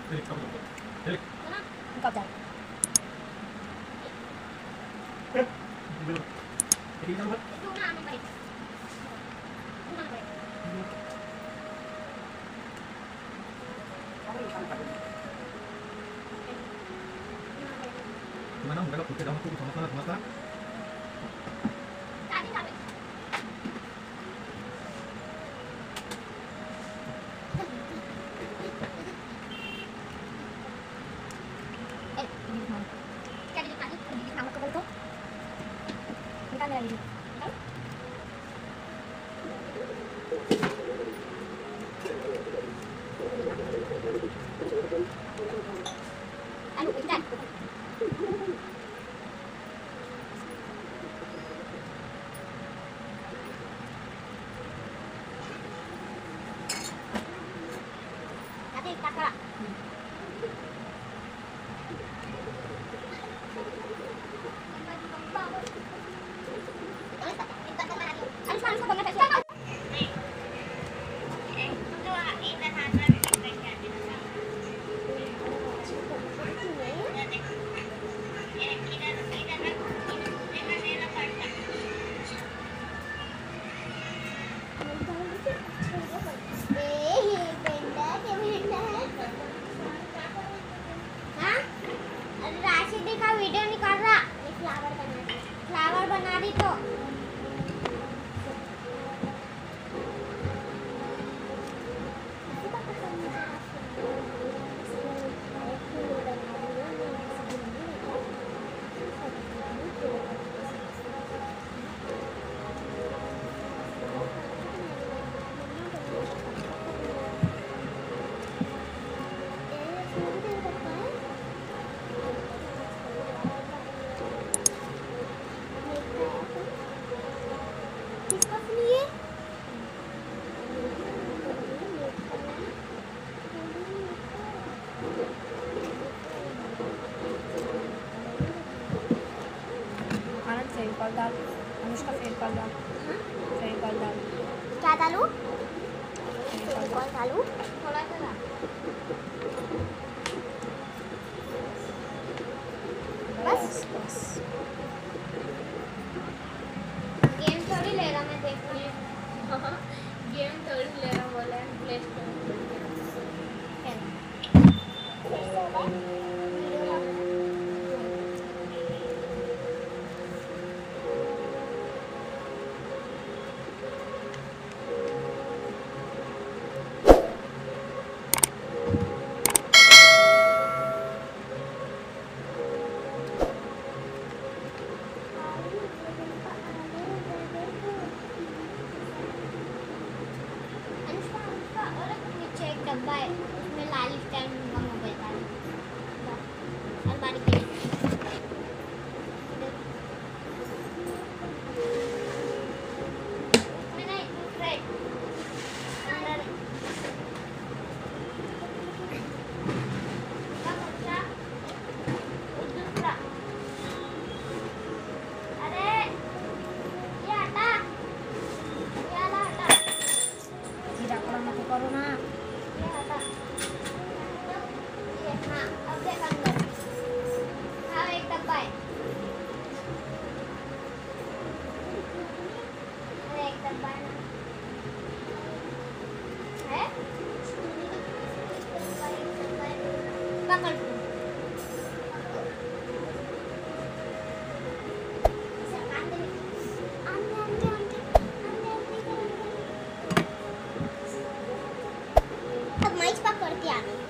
कब जा Gimana udah kalau dalam tuh sama sama डाल अनुष्का फेविकॉल डाल फेविकॉल डाल क्या डालूं फेविकॉल डालूं थोड़ा सा डाल बस बस गेम थोड़ी ले रहा मैं देख रही हूं गेम थोड़ी ले रहा बोला प्ले स्टोर डब्बा है उसमें लाल स्टैंड होगा मोबाइल का अलमारी पे मैंने दूसरा अंदर दूसरा अरे ये हटा ये हटा हीरा करा मत करो ना अब देख अंदर हाँ एक डब्बा है अरे एक डब्बा है पकड़ अब मैं पकड़ती आ गई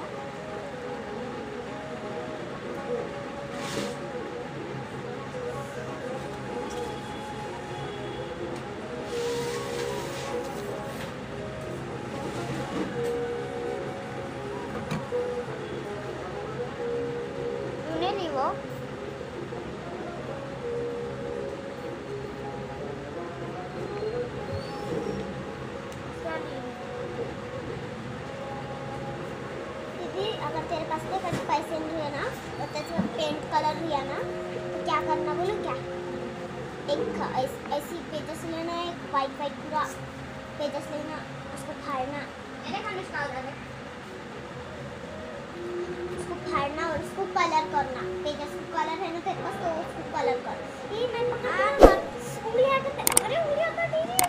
नहीं वो दीदी अगर तेरे पास पैसे नहीं है ना और तेरे पेंट कलर भी है ना तो क्या करना बोलो क्या एक ऐसी पेजेस लेना है वाइट वाइट पूरा पेजेस लेना उसको फाड़ना करना, पेजेस को कलर है ना तेरे पास तो उसको कलर कर। ये मैं पकड़ उंगली हटा, अरे उंगली हटा दीजिए।